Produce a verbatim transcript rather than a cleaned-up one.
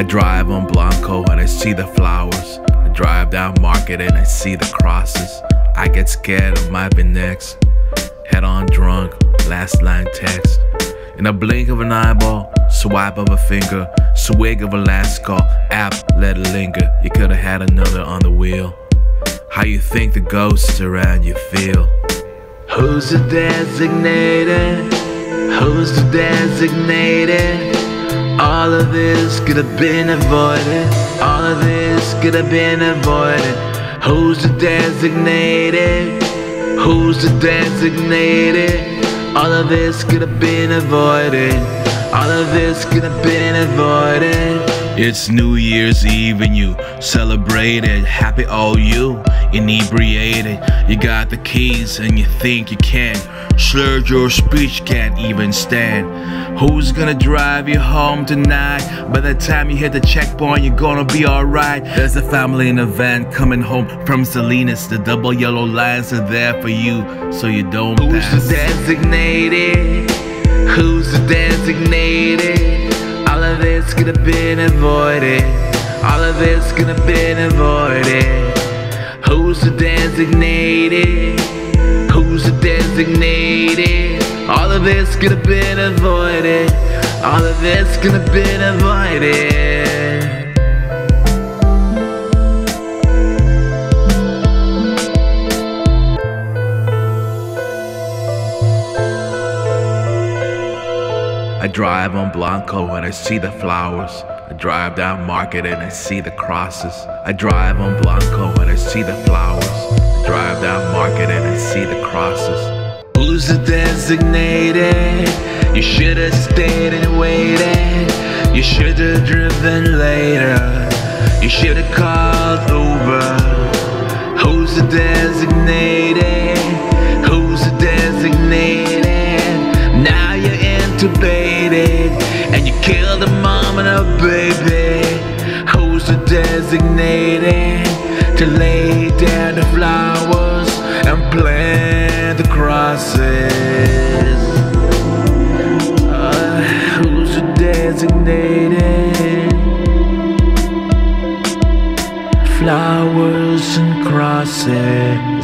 drive on Blanco and I see the flowers. I drive down Market and I see the crosses. I get scared I might be next. Head on drunk, last line text. In a blink of an eyeball, swipe of a finger, swig of a last call, app, let it linger. You could've had another on the wheel. How you think the ghosts around you feel? Who's the designated? Who's the designated? All of this could have been avoided. All of this could have been avoided. Who's the designated? Who's the designated? All of this could have been avoided. All of this could have been avoided. It's New Year's Eve and you celebrated. Happy all you, inebriated. You got the keys and you think you can. Slurred your speech, can't even stand. Who's gonna drive you home tonight? By the time you hit the checkpoint, you're gonna be alright. There's a family in a van coming home from Salinas. The double yellow lines are there for you, so you don't Who's pass. the designated? Who's the designated? All of this could have been avoided. All of this could have been avoided. Who's the designated? Who's the designated? All of this could have been avoided. All of this could have been avoided. I drive on Blanco and I see the flowers. I drive down Market and I see the crosses. I drive on Blanco and I see the flowers. I drive down Market and I see the crosses. Who's the designated? You should've stayed and waited. You should've driven later. You should've called Uber. Who's the designated? Who's the designated? Now you're intubated and you killed a mom and a baby. Who's the designated to lay down the flowers and plant the crosses? Uh, who's the designated? Flowers and crosses.